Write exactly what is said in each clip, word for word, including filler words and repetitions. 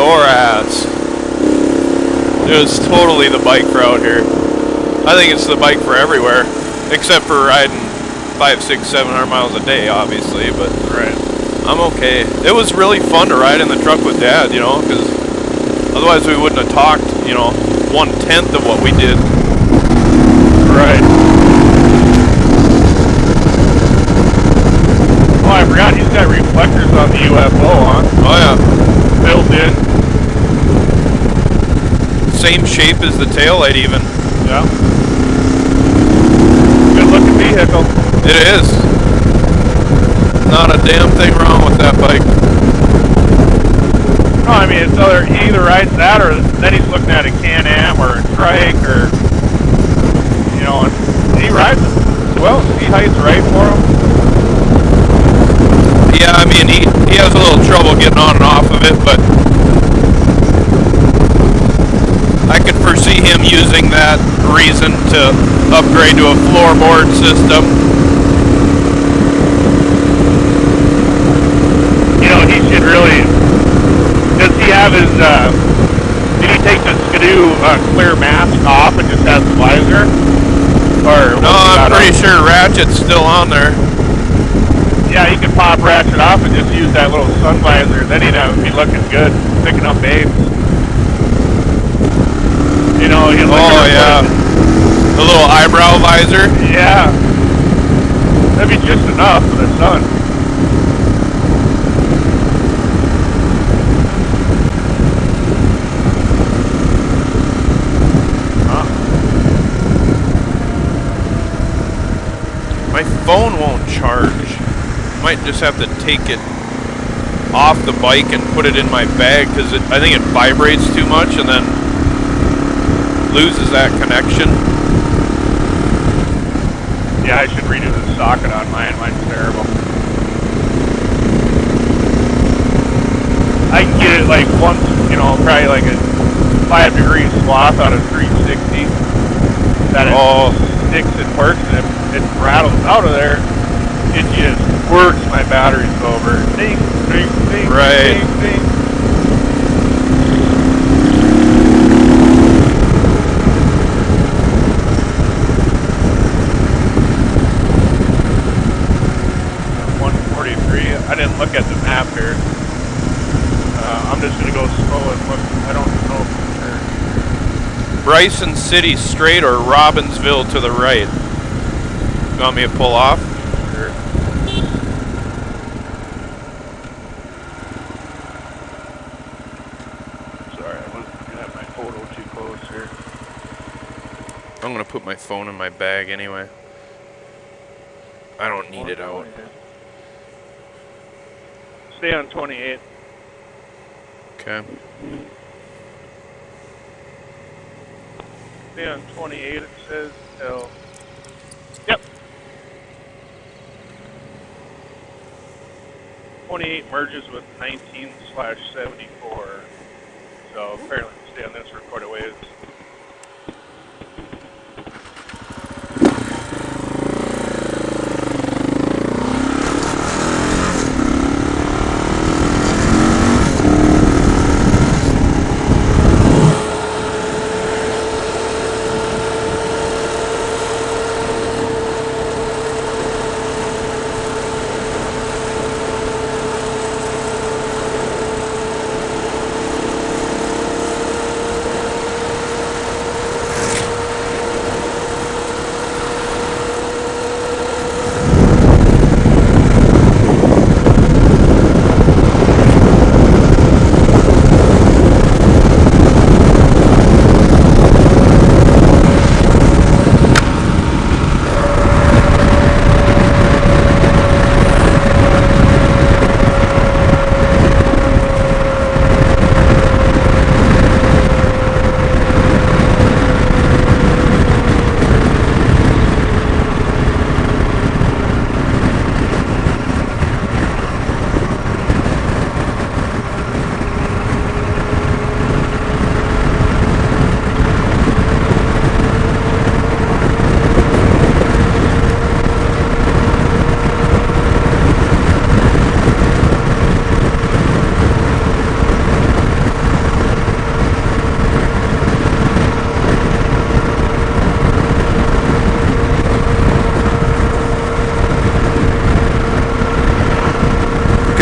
your ass. It was totally the bike for out here. I think it's the bike for everywhere, except for riding five, six, seven hundred miles a day, obviously. But right, I'm okay. It was really fun to ride in the truck with Dad, you know, because otherwise we wouldn't have talked, you know, one tenth of what we did. Right. Oh, I forgot he's got reflectors on the U F O, huh? Oh yeah. Built in. Same shape as the taillight even. Yeah. Good looking vehicle. It is. Not a damn thing wrong with that bike. No, I mean, it's either, he either rides that or then he's looking at a Can-Am or a trike or, you know, and he rides it well. Seat height's right for him. Yeah, I mean, he, he has a little trouble getting on and off of it, but I could foresee him using that reason to upgrade to a floorboard system. You know, he should really, does he have his, uh, did he take the Skidoo uh, clear mask off and just has the visor? Or no, I'm pretty on? sure Ratchet's still on there. Yeah, he could pop Ratchet off and just use that little sun visor. Then he'd have, be looking good, picking up babes. You know, he'll oh yeah, the little eyebrow visor. Yeah, that'd be just enough for the sun. Huh? My phone won't charge. Might just have to take it off the bike and put it in my bag because I think it vibrates too much and then loses that connection. Yeah, I should redo the socket on mine. Mine's terrible. I can get it like once, you know, probably like a five degree swath out of three sixty. That it oh. sticks and works and it, it rattles out of there. It just works my batteries over. Ding, ding, ding, right. ding, ding. one forty-three. I didn't look at the map here. Uh, I'm just going to go slow and look. I don't know for sure. Bryson City straight or Robbinsville to the right? You want me to pull off? Sure. Sorry, I wasn't going to have my photo too close here. I'm going to put my phone in my bag anyway. I don't need it out. Stay on twenty-eight. Okay. Stay on twenty-eight, it says, till... Yep. twenty-eight merges with nineteen slash seventy-four. So apparently stay on this for quite a ways.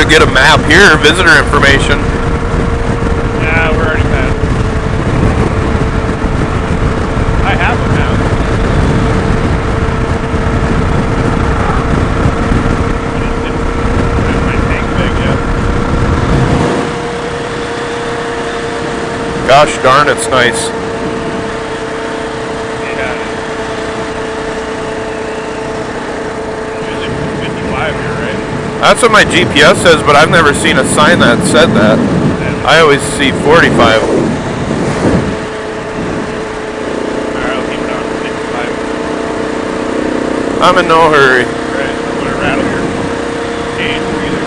to get a map here, visitor information. Yeah, we're already past. I have a map. I just didn't put my tank bag yet. Gosh darn, it's nice. Yeah. Music fifty-five here, right? That's what my G P S says, but I've never seen a sign that said that. I always see forty-five. Alright, I'll keep it on fifty-five. I'm in no hurry. Right, I'm gonna rattle your cage breather.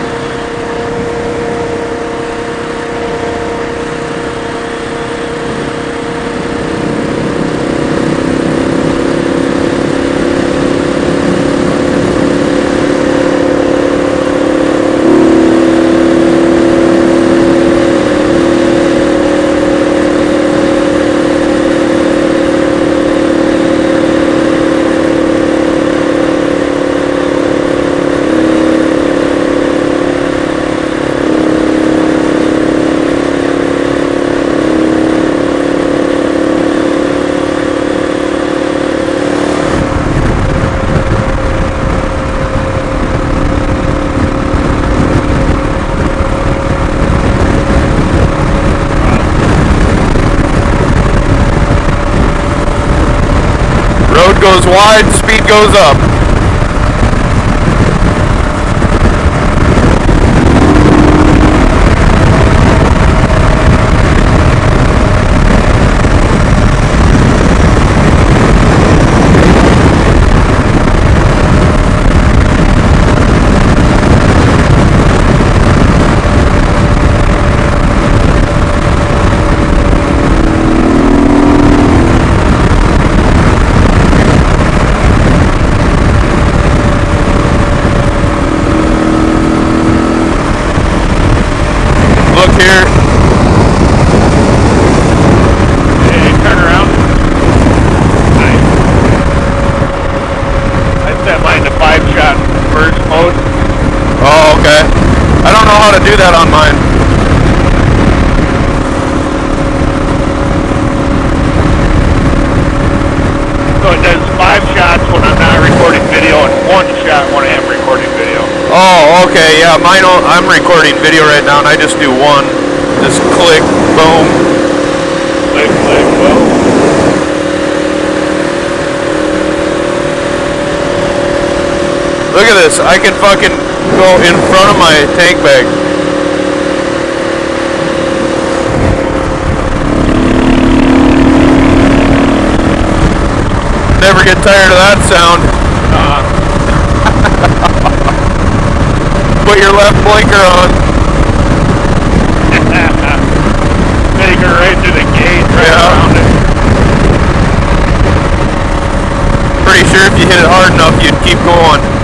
Road goes wide, speed goes up. Look here. Hey, turn around. Nice. I set mine to five shot first mode. Oh, okay. I don't know how to do that on mine. So it does five shots when I'm not recording video and one shot when I am recording video. Oh, okay, yeah, mine, o- I'm recording video right now and I just do one. Just click, boom. Click, click, boom. Look at this, I can fucking go in front of my tank bag. Never get tired of that sound. Uh, Put your left blinker on. Take her right to the gate, right Yeah. around it. Pretty sure if you hit it hard enough, you'd keep going.